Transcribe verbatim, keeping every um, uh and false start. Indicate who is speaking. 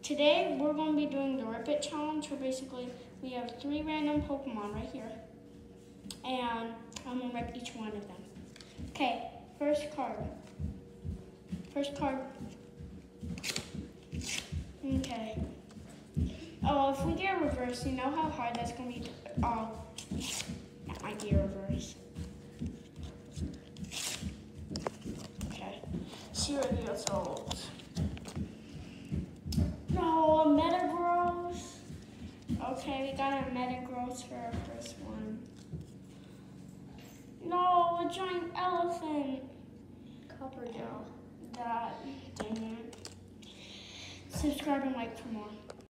Speaker 1: Today we're going to be doing the Rippet challenge, where basically we have three random Pokemon right here, and I'm going to rip each one of them. Okay, first card. First card. Okay. Oh, if we get a reverse, you know how hard that's going to be? Oh, that might be a reverse. Okay, zero years old. No, a Metagross. Okay, we got a Metagross for our first one. No, a giant elephant.
Speaker 2: Copper gel.
Speaker 1: That, dang it. Subscribe and like for more.